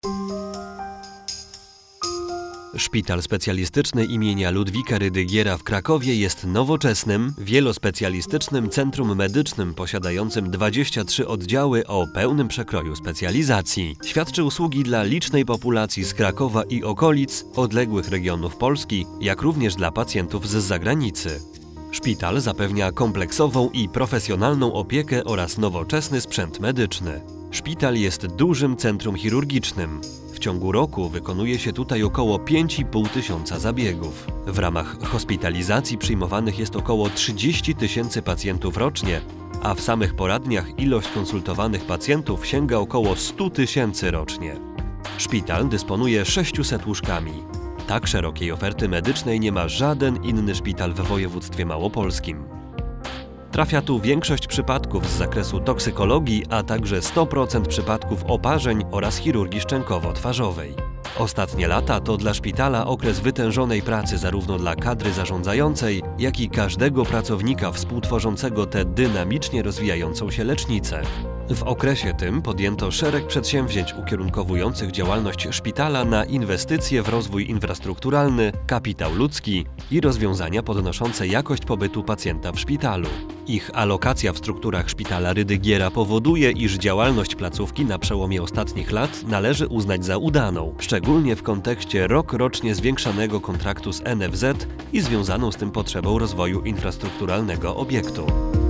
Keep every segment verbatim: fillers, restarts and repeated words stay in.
Szpital Specjalistyczny imienia Ludwika Rydygiera w Krakowie jest nowoczesnym, wielospecjalistycznym centrum medycznym posiadającym dwadzieścia trzy oddziały o pełnym przekroju specjalizacji. Świadczy usługi dla licznej populacji z Krakowa i okolic, odległych regionów Polski, jak również dla pacjentów z zagranicy. Szpital zapewnia kompleksową i profesjonalną opiekę oraz nowoczesny sprzęt medyczny. Szpital jest dużym centrum chirurgicznym. W ciągu roku wykonuje się tutaj około pięć i pół tysiąca zabiegów. W ramach hospitalizacji przyjmowanych jest około trzydzieści tysięcy pacjentów rocznie, a w samych poradniach ilość konsultowanych pacjentów sięga około stu tysięcy rocznie. Szpital dysponuje sześciuset łóżkami. Tak szerokiej oferty medycznej nie ma żaden inny szpital w województwie małopolskim. Trafia tu większość przypadków z zakresu toksykologii, a także sto procent przypadków oparzeń oraz chirurgii szczękowo-twarzowej. Ostatnie lata to dla szpitala okres wytężonej pracy zarówno dla kadry zarządzającej, jak i każdego pracownika współtworzącego tę dynamicznie rozwijającą się lecznicę. W okresie tym podjęto szereg przedsięwzięć ukierunkowujących działalność szpitala na inwestycje w rozwój infrastrukturalny, kapitał ludzki i rozwiązania podnoszące jakość pobytu pacjenta w szpitalu. Ich alokacja w strukturach szpitala Rydygiera powoduje, iż działalność placówki na przełomie ostatnich lat należy uznać za udaną, szczególnie w kontekście rok-rocznie zwiększanego kontraktu z N F Z i związaną z tym potrzebą rozwoju infrastrukturalnego obiektu.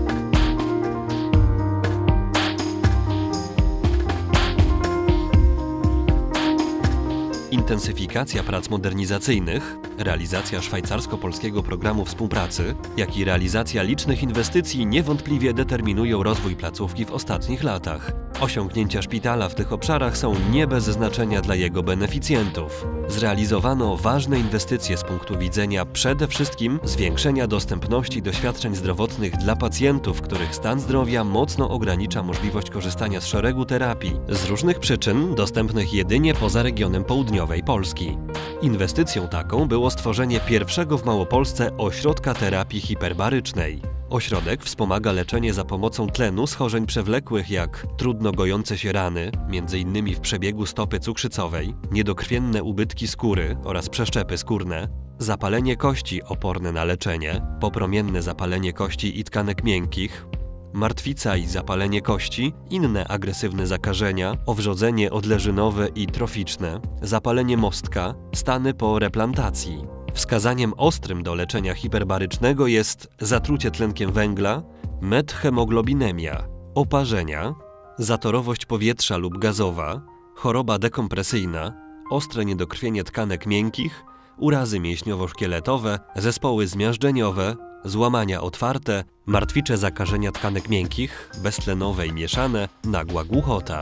Intensyfikacja prac modernizacyjnych, realizacja szwajcarsko-polskiego programu współpracy, jak i realizacja licznych inwestycji niewątpliwie determinują rozwój placówki w ostatnich latach. Osiągnięcia szpitala w tych obszarach są nie bez znaczenia dla jego beneficjentów. Zrealizowano ważne inwestycje z punktu widzenia przede wszystkim zwiększenia dostępności do świadczeń zdrowotnych dla pacjentów, których stan zdrowia mocno ogranicza możliwość korzystania z szeregu terapii, z różnych przyczyn dostępnych jedynie poza regionem południowej Polski. Inwestycją taką było stworzenie pierwszego w Małopolsce ośrodka terapii hiperbarycznej. Ośrodek wspomaga leczenie za pomocą tlenu schorzeń przewlekłych jak trudno gojące się rany, między innymi w przebiegu stopy cukrzycowej, niedokrwienne ubytki skóry oraz przeszczepy skórne, zapalenie kości oporne na leczenie, popromienne zapalenie kości i tkanek miękkich, martwica i zapalenie kości, inne agresywne zakażenia, owrzodzenie odleżynowe i troficzne, zapalenie mostka, stany po replantacji. Wskazaniem ostrym do leczenia hiperbarycznego jest zatrucie tlenkiem węgla, methemoglobinemia, oparzenia, zatorowość powietrza lub gazowa, choroba dekompresyjna, ostre niedokrwienie tkanek miękkich, urazy mięśniowo-szkieletowe, zespoły zmiażdżeniowe, złamania otwarte, martwicze zakażenia tkanek miękkich, beztlenowe i mieszane, nagła głuchota.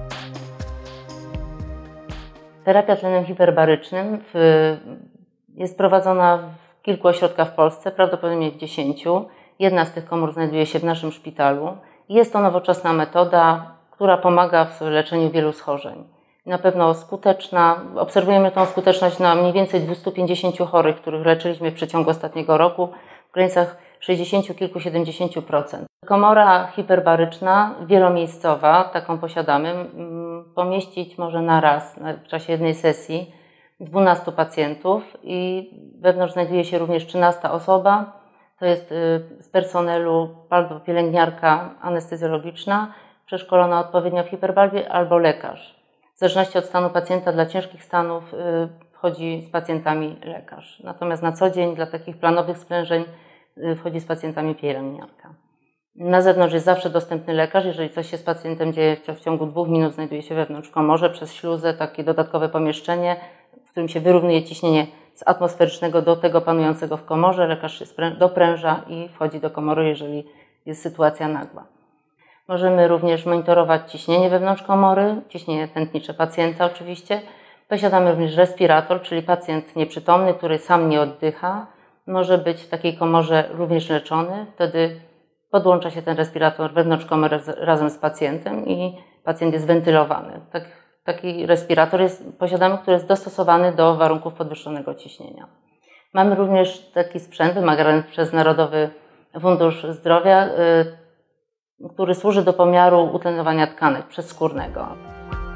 Terapia tlenem hiperbarycznym w jest prowadzona w kilku ośrodkach w Polsce, prawdopodobnie w dziesięciu. Jedna z tych komór znajduje się w naszym szpitalu. Jest to nowoczesna metoda, która pomaga w leczeniu wielu schorzeń. Na pewno skuteczna. Obserwujemy tę skuteczność na mniej więcej dwustu pięćdziesięciu chorych, których leczyliśmy w przeciągu ostatniego roku w granicach sześćdziesięciu kilku, siedemdziesięciu procent. Komora hiperbaryczna, wielomiejscowa, taką posiadamy, pomieścić może na raz w czasie jednej sesji dwunastu pacjentów i wewnątrz znajduje się również trzynasta osoba. To jest z personelu albo pielęgniarka anestezjologiczna, przeszkolona odpowiednio w hiperbalbie, albo lekarz. W zależności od stanu pacjenta, dla ciężkich stanów wchodzi z pacjentami lekarz. Natomiast na co dzień dla takich planowych sprężeń wchodzi z pacjentami pielęgniarka. Na zewnątrz jest zawsze dostępny lekarz. Jeżeli coś się z pacjentem dzieje, w ciągu dwóch minut znajduje się wewnątrz w komorze przez śluzę, takie dodatkowe pomieszczenie, w którym się wyrównuje ciśnienie z atmosferycznego do tego panującego w komorze. Lekarz się dopręża i wchodzi do komory, jeżeli jest sytuacja nagła. Możemy również monitorować ciśnienie wewnątrz komory, ciśnienie tętnicze pacjenta oczywiście. Posiadamy również respirator, czyli pacjent nieprzytomny, który sam nie oddycha, może być w takiej komorze również leczony. Wtedy podłącza się ten respirator wewnątrz komory razem z pacjentem i pacjent jest wentylowany. Tak, taki respirator jest, posiadamy, który jest dostosowany do warunków podwyższonego ciśnienia. Mamy również taki sprzęt wymagany przez Narodowy Fundusz Zdrowia, który służy do pomiaru utlenowania tkanek przedskórnego.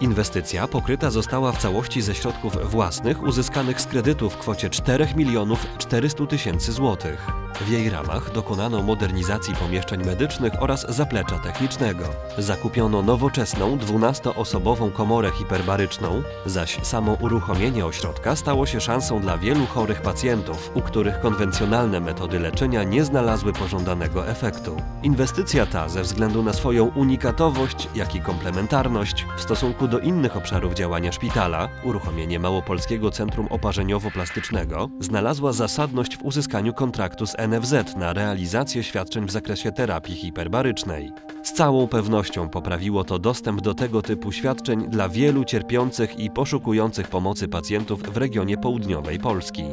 Inwestycja pokryta została w całości ze środków własnych uzyskanych z kredytu w kwocie czterech milionów czterystu tysięcy złotych. W jej ramach dokonano modernizacji pomieszczeń medycznych oraz zaplecza technicznego. Zakupiono nowoczesną, dwunastoosobową komorę hiperbaryczną, zaś samo uruchomienie ośrodka stało się szansą dla wielu chorych pacjentów, u których konwencjonalne metody leczenia nie znalazły pożądanego efektu. Inwestycja ta ze względu na swoją unikatowość, jak i komplementarność w stosunku do innych obszarów działania szpitala, uruchomienie Małopolskiego Centrum Oparzeniowo-Plastycznego, znalazła zasadność w uzyskaniu kontraktu z N F Z na realizację świadczeń w zakresie terapii hiperbarycznej. Z całą pewnością poprawiło to dostęp do tego typu świadczeń dla wielu cierpiących i poszukujących pomocy pacjentów w regionie południowej Polski.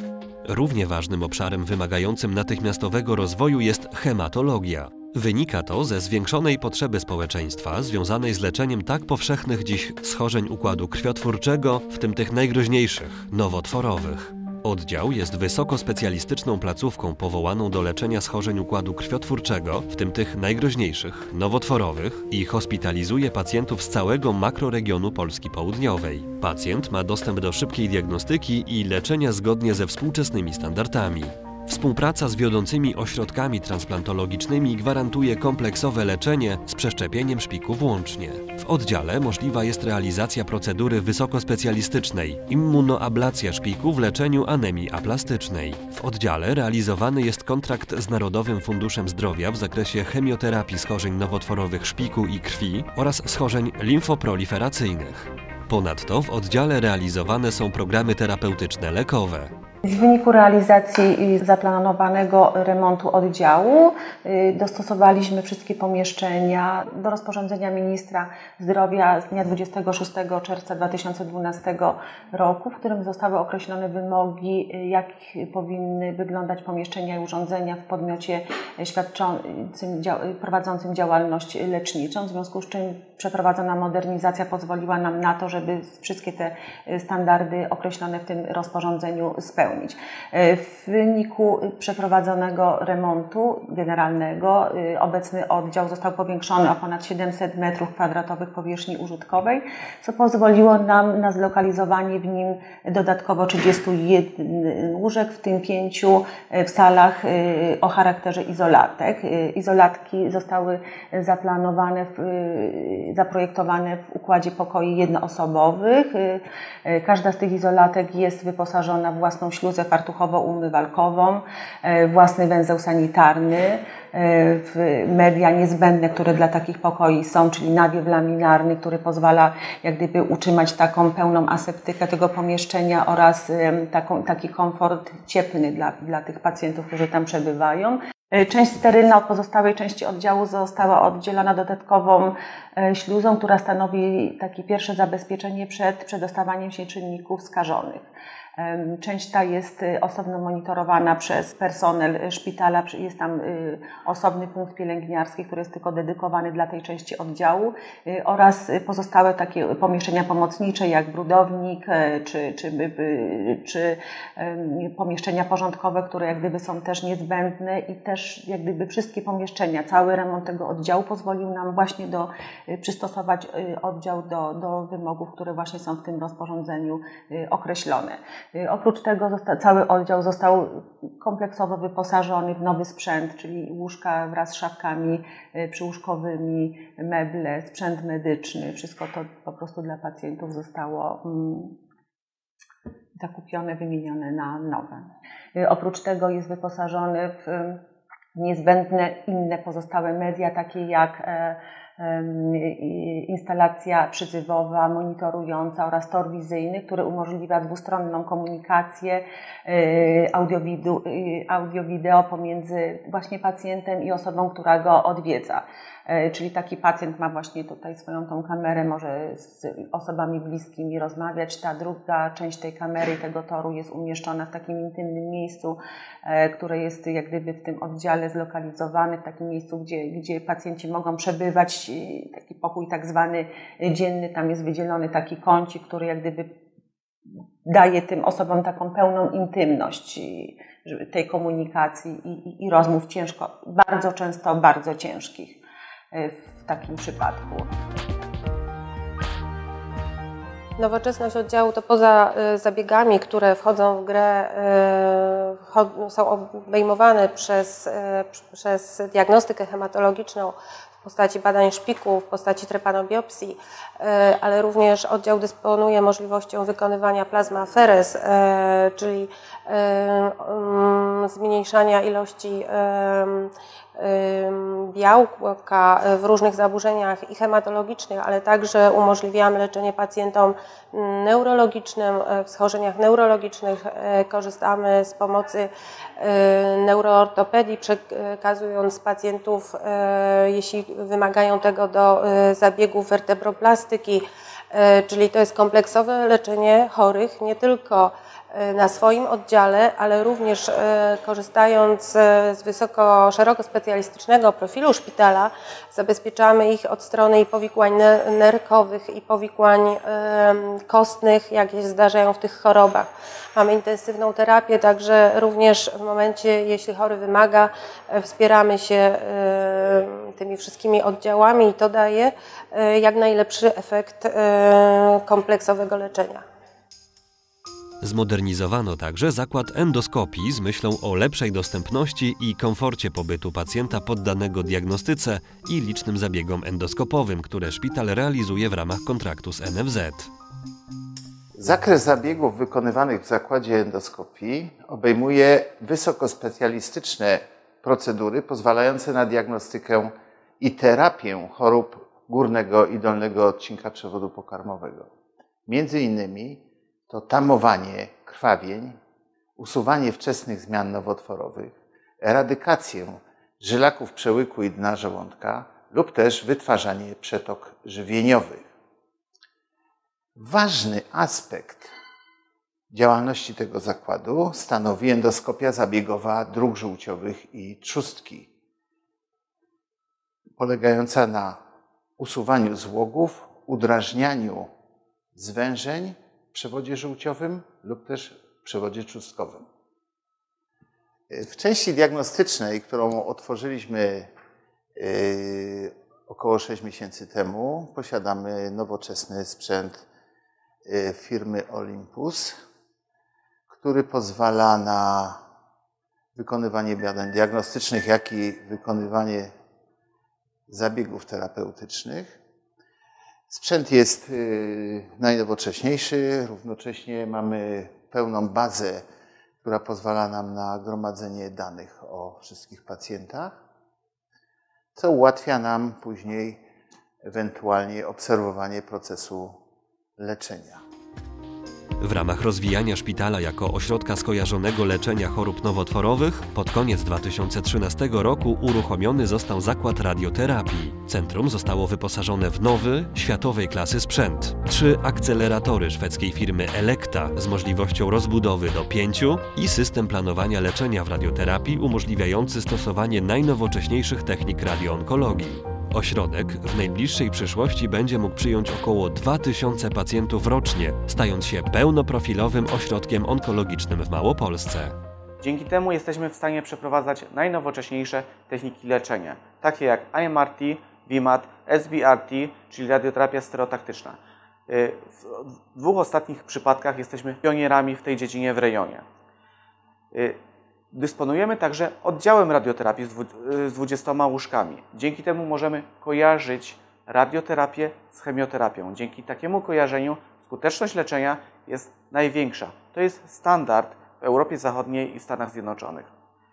Równie ważnym obszarem wymagającym natychmiastowego rozwoju jest hematologia. Wynika to ze zwiększonej potrzeby społeczeństwa związanej z leczeniem tak powszechnych dziś schorzeń układu krwiotwórczego, w tym tych najgroźniejszych, nowotworowych. Oddział jest wysokospecjalistyczną placówką powołaną do leczenia schorzeń układu krwiotwórczego, w tym tych najgroźniejszych, nowotworowych, i hospitalizuje pacjentów z całego makroregionu Polski Południowej. Pacjent ma dostęp do szybkiej diagnostyki i leczenia zgodnie ze współczesnymi standardami. Współpraca z wiodącymi ośrodkami transplantologicznymi gwarantuje kompleksowe leczenie z przeszczepieniem szpiku włącznie. W oddziale możliwa jest realizacja procedury wysokospecjalistycznej immunoablacja szpiku w leczeniu anemii aplastycznej. W oddziale realizowany jest kontrakt z Narodowym Funduszem Zdrowia w zakresie chemioterapii schorzeń nowotworowych szpiku i krwi oraz schorzeń limfoproliferacyjnych. Ponadto w oddziale realizowane są programy terapeutyczne lekowe. W wyniku realizacji zaplanowanego remontu oddziału dostosowaliśmy wszystkie pomieszczenia do rozporządzenia Ministra Zdrowia z dnia dwudziestego szóstego czerwca dwa tysiące dwunastego roku, w którym zostały określone wymogi, jak powinny wyglądać pomieszczenia i urządzenia w podmiocie świadczącym, prowadzącym działalność leczniczą, w związku z czym przeprowadzona modernizacja pozwoliła nam na to, żeby wszystkie te standardy określone w tym rozporządzeniu spełnić. W wyniku przeprowadzonego remontu generalnego obecny oddział został powiększony o ponad siedemset metrów kwadratowych powierzchni użytkowej, co pozwoliło nam na zlokalizowanie w nim dodatkowo trzydziestu jeden łóżek, w tym pięciu w salach o charakterze izolatek. Izolatki zostały zaplanowane, w, zaprojektowane w układzie pokoi jednoosobowych. Każda z tych izolatek jest wyposażona w własną śluzę fartuchowo-umywalkową, własny węzeł sanitarny, media niezbędne, które dla takich pokoi są, czyli nawiew laminarny, który pozwala jak gdyby utrzymać taką pełną aseptykę tego pomieszczenia oraz taką, taki komfort cieplny dla, dla tych pacjentów, którzy tam przebywają. Część sterylna od pozostałej części oddziału została oddzielona dodatkową śluzą, która stanowi takie pierwsze zabezpieczenie przed przedostawaniem się czynników skażonych. Część ta jest osobno monitorowana przez personel szpitala, jest tam osobny punkt pielęgniarski, który jest tylko dedykowany dla tej części oddziału, oraz pozostałe takie pomieszczenia pomocnicze jak brudownik czy, czy, czy pomieszczenia porządkowe, które jak gdyby są też niezbędne i też jak gdyby wszystkie pomieszczenia, cały remont tego oddziału pozwolił nam właśnie do, przystosować oddział do, do wymogów, które właśnie są w tym rozporządzeniu określone. Oprócz tego zosta- cały oddział został kompleksowo wyposażony w nowy sprzęt, czyli łóżka wraz z szafkami przyłóżkowymi, meble, sprzęt medyczny. Wszystko to po prostu dla pacjentów zostało mm, zakupione, wymienione na nowe. Oprócz tego jest wyposażony w niezbędne inne pozostałe media, takie jak instalacja przyzywowa, monitorująca oraz tor wizyjny, który umożliwia dwustronną komunikację audio-wideo pomiędzy właśnie pacjentem i osobą, która go odwiedza. Czyli taki pacjent ma właśnie tutaj swoją tą kamerę, może z osobami bliskimi rozmawiać. Ta druga część tej kamery i tego toru jest umieszczona w takim intymnym miejscu, które jest jak gdyby w tym oddziale zlokalizowane, w takim miejscu, gdzie, gdzie pacjenci mogą przebywać. Taki pokój tak zwany dzienny, tam jest wydzielony taki kącik, który jak gdyby daje tym osobom taką pełną intymność tej komunikacji i, i, i rozmów ciężko, bardzo często bardzo ciężkich w takim przypadku. Nowoczesność oddziału to poza zabiegami, które wchodzą w grę, są obejmowane przez, przez diagnostykę hematologiczną w postaci badań szpiku, w postaci trepanobiopsji, ale również oddział dysponuje możliwością wykonywania plasmaferez, czyli zmniejszania ilości białka w różnych zaburzeniach i hematologicznych, ale także umożliwiamy leczenie pacjentom neurologicznym, w schorzeniach neurologicznych. Korzystamy z pomocy neuroortopedii, przekazując pacjentów, jeśli wymagają tego, do zabiegów wertebroplastyki, czyli to jest kompleksowe leczenie chorych nie tylko na swoim oddziale, ale również korzystając z wysoko, szeroko specjalistycznego profilu szpitala, zabezpieczamy ich od strony i powikłań nerkowych i powikłań kostnych, jakie się zdarzają w tych chorobach. Mamy intensywną terapię, także również w momencie, jeśli chory wymaga, wspieramy się tymi wszystkimi oddziałami i to daje jak najlepszy efekt kompleksowego leczenia. Zmodernizowano także zakład endoskopii z myślą o lepszej dostępności i komforcie pobytu pacjenta poddanego diagnostyce i licznym zabiegom endoskopowym, które szpital realizuje w ramach kontraktu z N F Z. Zakres zabiegów wykonywanych w zakładzie endoskopii obejmuje wysokospecjalistyczne procedury pozwalające na diagnostykę i terapię chorób górnego i dolnego odcinka przewodu pokarmowego. Między innymi to tamowanie krwawień, usuwanie wczesnych zmian nowotworowych, eradykację żylaków przełyku i dna żołądka lub też wytwarzanie przetok żywieniowych. Ważny aspekt działalności tego zakładu stanowi endoskopia zabiegowa dróg żółciowych i trzustki, polegająca na usuwaniu złogów, udrażnianiu zwężeń w przewodzie żółciowym lub też w przewodzie trzustkowym. W części diagnostycznej, którą otworzyliśmy około sześć miesięcy temu, posiadamy nowoczesny sprzęt firmy Olympus, który pozwala na wykonywanie badań diagnostycznych, jak i wykonywanie zabiegów terapeutycznych. Sprzęt jest najnowocześniejszy, równocześnie mamy pełną bazę, która pozwala nam na gromadzenie danych o wszystkich pacjentach, co ułatwia nam później ewentualnie obserwowanie procesu leczenia. W ramach rozwijania szpitala jako ośrodka skojarzonego leczenia chorób nowotworowych pod koniec dwa tysiące trzynastego roku uruchomiony został zakład radioterapii. Centrum zostało wyposażone w nowy, światowej klasy sprzęt. Trzy akceleratory szwedzkiej firmy Elekta z możliwością rozbudowy do pięciu i system planowania leczenia w radioterapii umożliwiający stosowanie najnowocześniejszych technik radioonkologii. Ośrodek w najbliższej przyszłości będzie mógł przyjąć około dwa tysiące pacjentów rocznie, stając się pełnoprofilowym ośrodkiem onkologicznym w Małopolsce. Dzięki temu jesteśmy w stanie przeprowadzać najnowocześniejsze techniki leczenia, takie jak I M R T, V M A T, S B R T, czyli radioterapia stereotaktyczna. W dwóch ostatnich przypadkach jesteśmy pionierami w tej dziedzinie w rejonie. Dysponujemy także oddziałem radioterapii z dwudziestoma łóżkami. Dzięki temu możemy kojarzyć radioterapię z chemioterapią. Dzięki takiemu kojarzeniu skuteczność leczenia jest największa. To jest standard w Europie Zachodniej i Stanach Zjednoczonych.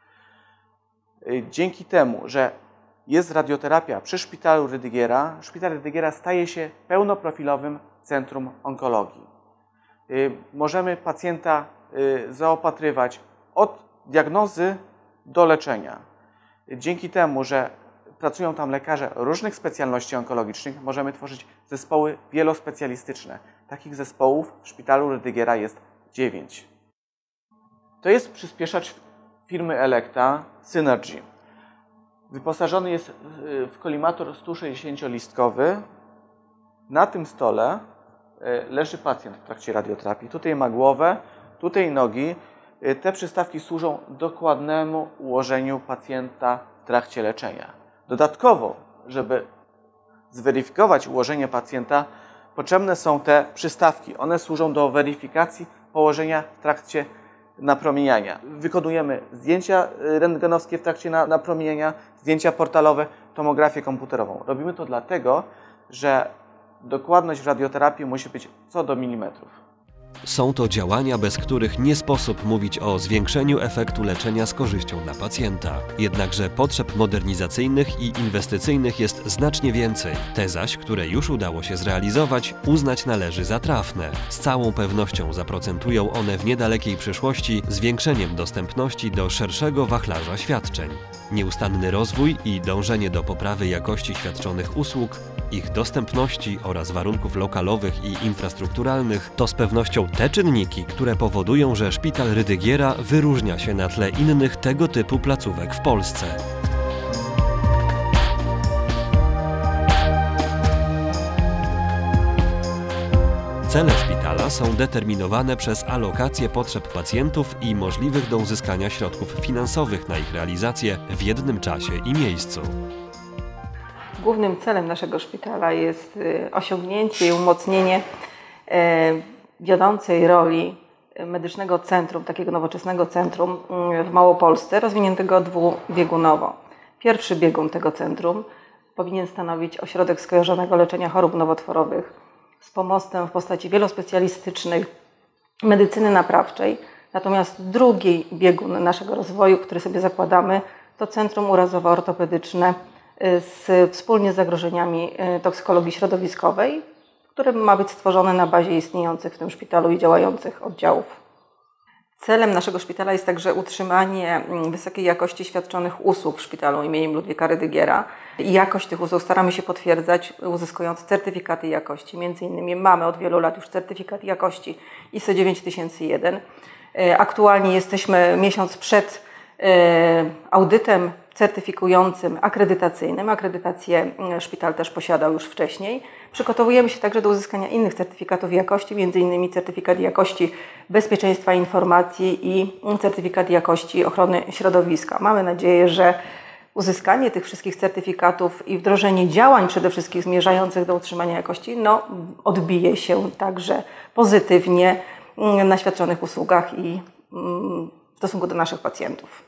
Dzięki temu, że jest radioterapia przy szpitalu Rydygiera, szpital Rydygiera staje się pełnoprofilowym centrum onkologii. Możemy pacjenta zaopatrywać od diagnozy do leczenia. Dzięki temu, że pracują tam lekarze różnych specjalności onkologicznych, możemy tworzyć zespoły wielospecjalistyczne. Takich zespołów w szpitalu Rydygiera jest dziewięć. To jest przyspieszacz firmy Elekta Synergy. Wyposażony jest w kolimator sto sześćdziesięciolistkowy. Na tym stole leży pacjent w trakcie radioterapii. Tutaj ma głowę, tutaj nogi. Te przystawki służą dokładnemu ułożeniu pacjenta w trakcie leczenia. Dodatkowo, żeby zweryfikować ułożenie pacjenta, potrzebne są te przystawki. One służą do weryfikacji położenia w trakcie napromieniania. Wykonujemy zdjęcia rentgenowskie w trakcie napromieniania, zdjęcia portalowe, tomografię komputerową. Robimy to dlatego, że dokładność w radioterapii musi być co do milimetrów. Są to działania, bez których nie sposób mówić o zwiększeniu efektu leczenia z korzyścią dla pacjenta. Jednakże potrzeb modernizacyjnych i inwestycyjnych jest znacznie więcej. Te zaś, które już udało się zrealizować, uznać należy za trafne. Z całą pewnością zaprocentują one w niedalekiej przyszłości zwiększeniem dostępności do szerszego wachlarza świadczeń. Nieustanny rozwój i dążenie do poprawy jakości świadczonych usług, ich dostępności oraz warunków lokalowych i infrastrukturalnych to z pewnością te czynniki, które powodują, że Szpital Rydygiera wyróżnia się na tle innych tego typu placówek w Polsce. Cele szpitala są determinowane przez alokację potrzeb pacjentów i możliwych do uzyskania środków finansowych na ich realizację w jednym czasie i miejscu. Głównym celem naszego szpitala jest osiągnięcie i umocnienie wiodącej roli medycznego centrum, takiego nowoczesnego centrum w Małopolsce, rozwiniętego dwubiegunowo. Pierwszy biegun tego centrum powinien stanowić ośrodek skojarzonego leczenia chorób nowotworowych z pomostem w postaci wielospecjalistycznej medycyny naprawczej. Natomiast drugi biegun naszego rozwoju, który sobie zakładamy, to centrum urazowo-ortopedyczne z, wspólnie z zagrożeniami toksykologii środowiskowej, które ma być stworzone na bazie istniejących w tym szpitalu i działających oddziałów. Celem naszego szpitala jest także utrzymanie wysokiej jakości świadczonych usług w szpitalu imieniem Ludwika Rydygiera. I jakość tych usług staramy się potwierdzać, uzyskując certyfikaty jakości. Między innymi mamy od wielu lat już certyfikat jakości I S O dziewięć tysięcy jeden. Aktualnie jesteśmy miesiąc przed audytem certyfikującym akredytacyjnym. Akredytację szpital też posiadał już wcześniej. Przygotowujemy się także do uzyskania innych certyfikatów jakości, między innymi certyfikat jakości bezpieczeństwa informacji i certyfikat jakości ochrony środowiska. Mamy nadzieję, że uzyskanie tych wszystkich certyfikatów i wdrożenie działań przede wszystkim zmierzających do utrzymania jakości no, odbije się także pozytywnie na świadczonych usługach i w stosunku do naszych pacjentów.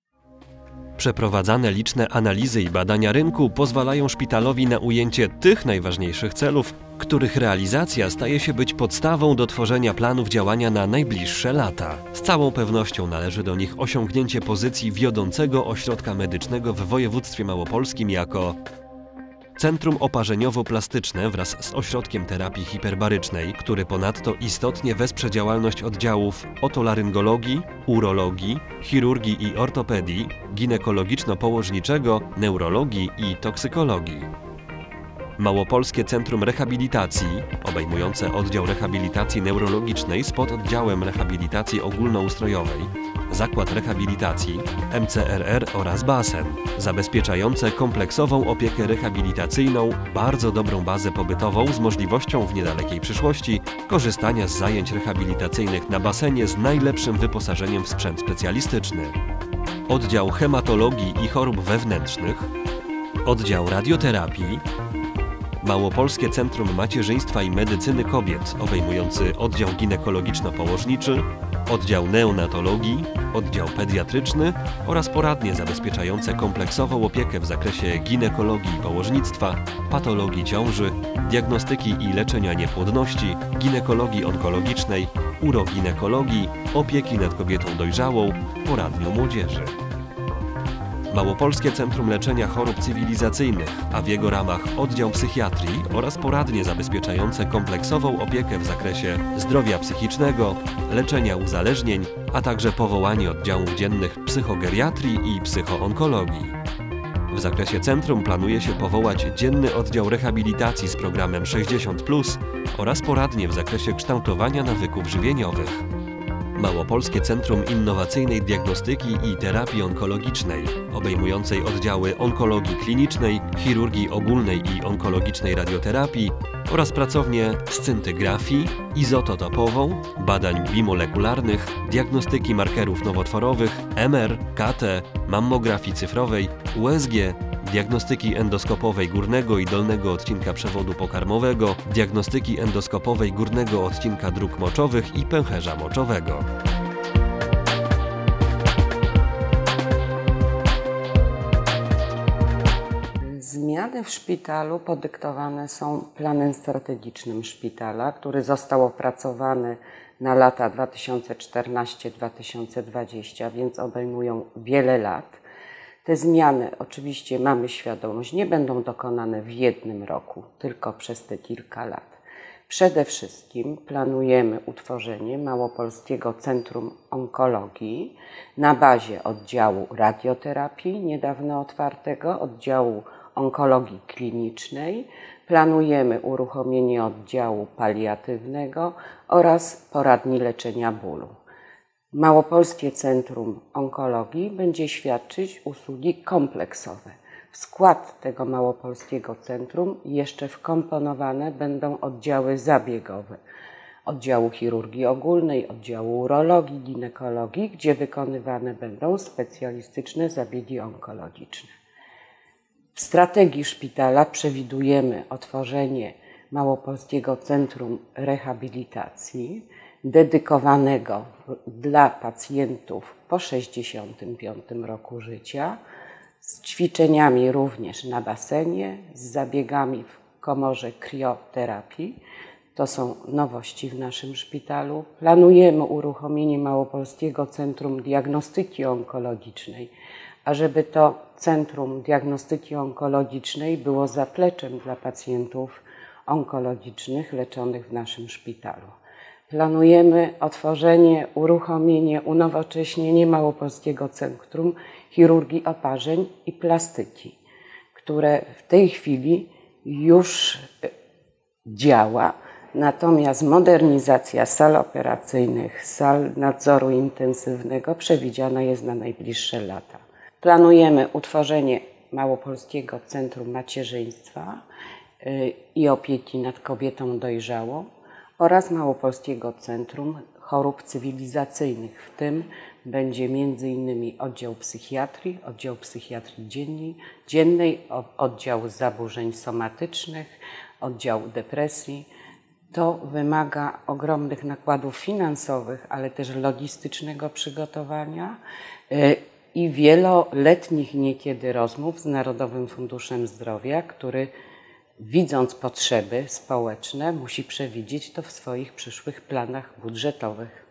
Przeprowadzane liczne analizy i badania rynku pozwalają szpitalowi na ujęcie tych najważniejszych celów, których realizacja staje się być podstawą do tworzenia planów działania na najbliższe lata. Z całą pewnością należy do nich osiągnięcie pozycji wiodącego ośrodka medycznego w województwie małopolskim jako Centrum Oparzeniowo-Plastyczne wraz z Ośrodkiem Terapii Hiperbarycznej, który ponadto istotnie wesprze działalność oddziałów otolaryngologii, urologii, chirurgii i ortopedii, ginekologiczno-położniczego, neurologii i toksykologii. Małopolskie Centrum Rehabilitacji, obejmujące oddział rehabilitacji neurologicznej z pododdziałem rehabilitacji ogólnoustrojowej, Zakład Rehabilitacji, M C R R oraz basen, zabezpieczające kompleksową opiekę rehabilitacyjną, bardzo dobrą bazę pobytową z możliwością w niedalekiej przyszłości korzystania z zajęć rehabilitacyjnych na basenie z najlepszym wyposażeniem w sprzęt specjalistyczny. Oddział Hematologii i Chorób Wewnętrznych, Oddział Radioterapii, Małopolskie Centrum Macierzyństwa i Medycyny Kobiet obejmujący oddział ginekologiczno-położniczy, oddział neonatologii, oddział pediatryczny oraz poradnie zabezpieczające kompleksową opiekę w zakresie ginekologii i położnictwa, patologii ciąży, diagnostyki i leczenia niepłodności, ginekologii onkologicznej, uroginekologii, opieki nad kobietą dojrzałą, poradnią młodzieży. Małopolskie Centrum Leczenia Chorób Cywilizacyjnych, a w jego ramach oddział psychiatrii oraz poradnie zabezpieczające kompleksową opiekę w zakresie zdrowia psychicznego, leczenia uzależnień, a także powołanie oddziałów dziennych psychogeriatrii i psychoonkologii. W zakresie centrum planuje się powołać dzienny oddział rehabilitacji z programem sześćdziesiąt plus oraz poradnie w zakresie kształtowania nawyków żywieniowych. Małopolskie Centrum Innowacyjnej Diagnostyki i Terapii Onkologicznej, obejmującej oddziały onkologii klinicznej, chirurgii ogólnej i onkologicznej radioterapii oraz pracownię scyntygrafii, izototopową, badań bimolekularnych, diagnostyki markerów nowotworowych, M R, K T, mammografii cyfrowej, U S G, diagnostyki endoskopowej górnego i dolnego odcinka przewodu pokarmowego, diagnostyki endoskopowej górnego odcinka dróg moczowych i pęcherza moczowego. Zmiany w szpitalu podyktowane są planem strategicznym szpitala, który został opracowany na lata dwa tysiące czternaście do dwa tysiące dwudziestego, więc obejmują wiele lat. Te zmiany, oczywiście mamy świadomość, nie będą dokonane w jednym roku, tylko przez te kilka lat. Przede wszystkim planujemy utworzenie Małopolskiego Centrum Onkologii na bazie oddziału radioterapii, niedawno otwartego, oddziału onkologii klinicznej. Planujemy uruchomienie oddziału paliatywnego oraz poradni leczenia bólu. Małopolskie Centrum Onkologii będzie świadczyć usługi kompleksowe. W skład tego Małopolskiego Centrum jeszcze wkomponowane będą oddziały zabiegowe. Oddziału chirurgii ogólnej, oddziału urologii, ginekologii, gdzie wykonywane będą specjalistyczne zabiegi onkologiczne. W strategii szpitala przewidujemy otworzenie Małopolskiego Centrum Rehabilitacji, dedykowanego dla pacjentów po sześćdziesiątym piątym roku życia, z ćwiczeniami również na basenie, z zabiegami w komorze krioterapii. To są nowości w naszym szpitalu. Planujemy uruchomienie Małopolskiego Centrum Diagnostyki Onkologicznej, a żeby to Centrum Diagnostyki Onkologicznej było zapleczem dla pacjentów onkologicznych leczonych w naszym szpitalu. Planujemy otworzenie, uruchomienie, unowocześnienie Małopolskiego Centrum Chirurgii Oparzeń i Plastyki, które w tej chwili już działa, natomiast modernizacja sal operacyjnych, sal nadzoru intensywnego przewidziana jest na najbliższe lata. Planujemy utworzenie Małopolskiego Centrum Macierzyństwa i Opieki nad Kobietą Dojrzałą oraz Małopolskiego Centrum Chorób Cywilizacyjnych. W tym będzie między innymi oddział psychiatrii, oddział psychiatrii dziennej, dziennej, oddział zaburzeń somatycznych, oddział depresji. To wymaga ogromnych nakładów finansowych, ale też logistycznego przygotowania i wieloletnich niekiedy rozmów z Narodowym Funduszem Zdrowia, który widząc potrzeby społeczne musi przewidzieć to w swoich przyszłych planach budżetowych.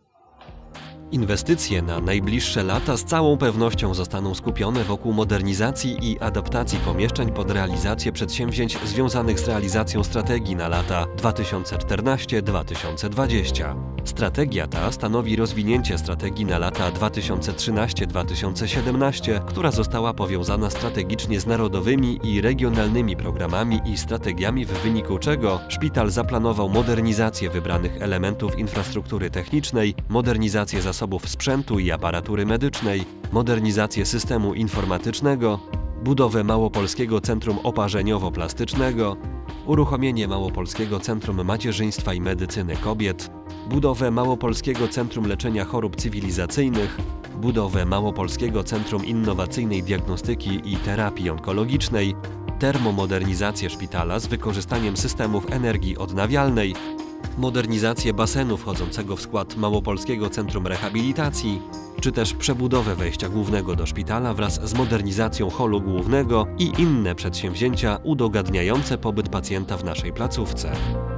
Inwestycje na najbliższe lata z całą pewnością zostaną skupione wokół modernizacji i adaptacji pomieszczeń pod realizację przedsięwzięć związanych z realizacją strategii na lata dwa tysiące czternasty do dwa tysiące dwudziestego. Strategia ta stanowi rozwinięcie strategii na lata dwa tysiące trzynasty do dwa tysiące siedemnastego, która została powiązana strategicznie z narodowymi i regionalnymi programami i strategiami, w wyniku czego szpital zaplanował modernizację wybranych elementów infrastruktury technicznej, modernizację zasobów sprzętu i aparatury medycznej, modernizację systemu informatycznego, budowę Małopolskiego Centrum Oparzeniowo-Plastycznego, uruchomienie Małopolskiego Centrum Macierzyństwa i Medycyny Kobiet, budowę Małopolskiego Centrum Leczenia Chorób Cywilizacyjnych, budowę Małopolskiego Centrum Innowacyjnej Diagnostyki i Terapii Onkologicznej, termomodernizację szpitala z wykorzystaniem systemów energii odnawialnej, modernizację basenu wchodzącego w skład Małopolskiego Centrum Rehabilitacji, czy też przebudowę wejścia głównego do szpitala wraz z modernizacją holu głównego i inne przedsięwzięcia udogadniające pobyt pacjenta w naszej placówce.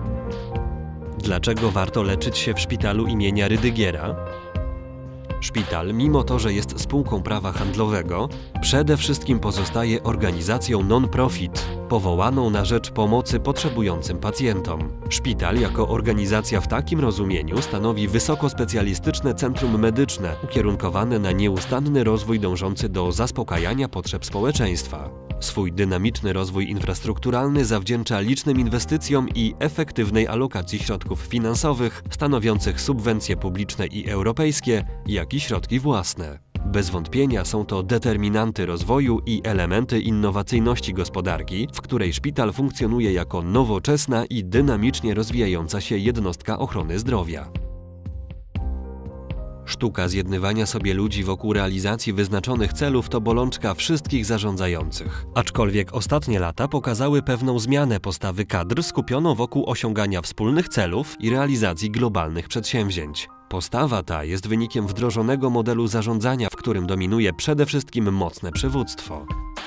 Dlaczego warto leczyć się w szpitalu imienia Rydygiera? Szpital, mimo to, że jest spółką prawa handlowego, przede wszystkim pozostaje organizacją non-profit, powołaną na rzecz pomocy potrzebującym pacjentom. Szpital jako organizacja w takim rozumieniu stanowi wysokospecjalistyczne centrum medyczne, ukierunkowane na nieustanny rozwój dążący do zaspokajania potrzeb społeczeństwa. Swój dynamiczny rozwój infrastrukturalny zawdzięcza licznym inwestycjom i efektywnej alokacji środków finansowych, stanowiących subwencje publiczne i europejskie, jak i środki własne. Bez wątpienia są to determinanty rozwoju i elementy innowacyjności gospodarki, w której szpital funkcjonuje jako nowoczesna i dynamicznie rozwijająca się jednostka ochrony zdrowia. Sztuka zjednywania sobie ludzi wokół realizacji wyznaczonych celów to bolączka wszystkich zarządzających. Aczkolwiek ostatnie lata pokazały pewną zmianę postawy kadr skupioną wokół osiągania wspólnych celów i realizacji globalnych przedsięwzięć. Postawa ta jest wynikiem wdrożonego modelu zarządzania, w którym dominuje przede wszystkim mocne przywództwo.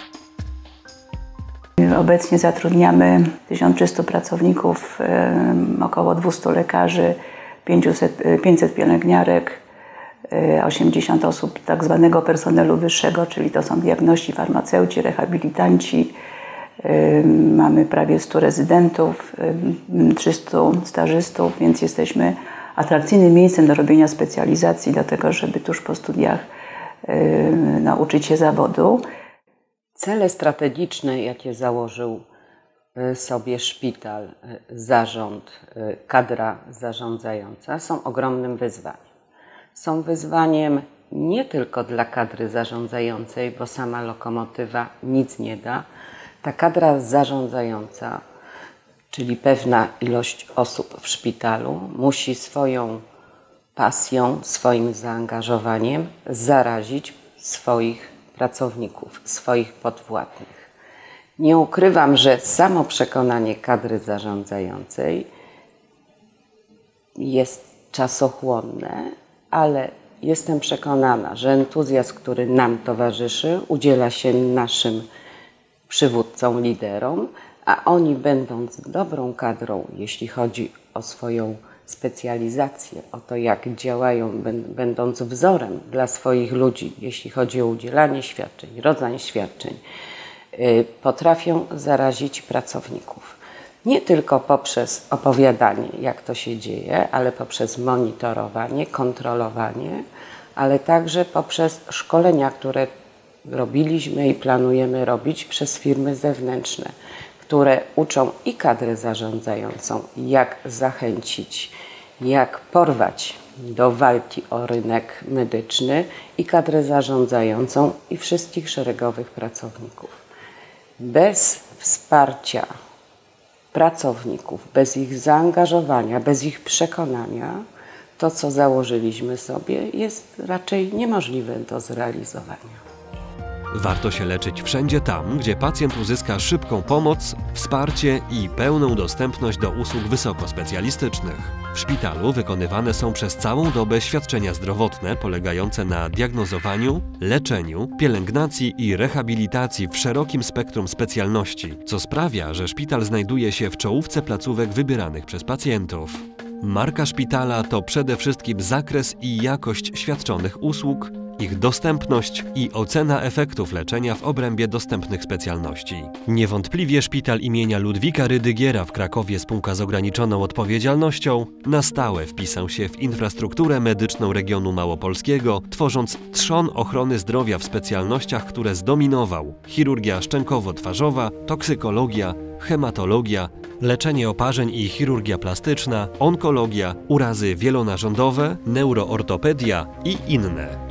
Obecnie zatrudniamy tysiąc trzystu pracowników, około dwieście lekarzy, pięćset pielęgniarek, osiemdziesiąt osób tak zwanego personelu wyższego, czyli to są diagności, farmaceuci, rehabilitanci. Mamy prawie stu rezydentów, trzystu stażystów, więc jesteśmy atrakcyjnym miejscem do robienia specjalizacji, do tego, żeby tuż po studiach nauczyć się zawodu. Cele strategiczne, jakie założył sobie szpital, zarząd, kadra zarządzająca, są ogromnym wyzwaniem. Są wyzwaniem nie tylko dla kadry zarządzającej, bo sama lokomotywa nic nie da. Ta kadra zarządzająca, czyli pewna ilość osób w szpitalu, musi swoją pasją, swoim zaangażowaniem zarazić swoich pracowników, swoich podwładnych. Nie ukrywam, że samo przekonanie kadry zarządzającej jest czasochłonne, ale jestem przekonana, że entuzjazm, który nam towarzyszy, udziela się naszym przywódcom, liderom, a oni, będąc dobrą kadrą, jeśli chodzi o swoją specjalizację, o to, jak działają, będąc wzorem dla swoich ludzi, jeśli chodzi o udzielanie świadczeń, rodzaj świadczeń, potrafią zarazić pracowników. Nie tylko poprzez opowiadanie, jak to się dzieje, ale poprzez monitorowanie, kontrolowanie, ale także poprzez szkolenia, które robiliśmy i planujemy robić przez firmy zewnętrzne, które uczą i kadrę zarządzającą, jak zachęcić, jak porwać do walki o rynek medyczny, i kadrę zarządzającą, i wszystkich szeregowych pracowników. Bez wsparcia pracowników, bez ich zaangażowania, bez ich przekonania, to, co założyliśmy sobie, jest raczej niemożliwe do zrealizowania. Warto się leczyć wszędzie tam, gdzie pacjent uzyska szybką pomoc, wsparcie i pełną dostępność do usług wysokospecjalistycznych. W szpitalu wykonywane są przez całą dobę świadczenia zdrowotne polegające na diagnozowaniu, leczeniu, pielęgnacji i rehabilitacji w szerokim spektrum specjalności, co sprawia, że szpital znajduje się w czołówce placówek wybieranych przez pacjentów. Marka szpitala to przede wszystkim zakres i jakość świadczonych usług, ich dostępność i ocena efektów leczenia w obrębie dostępnych specjalności. Niewątpliwie szpital imienia Ludwika Rydygiera w Krakowie spółka z ograniczoną odpowiedzialnością na stałe wpisał się w infrastrukturę medyczną regionu małopolskiego, tworząc trzon ochrony zdrowia w specjalnościach, które zdominował: chirurgia szczękowo-twarzowa, toksykologia, hematologia, leczenie oparzeń i chirurgia plastyczna, onkologia, urazy wielonarządowe, neuroortopedia i inne.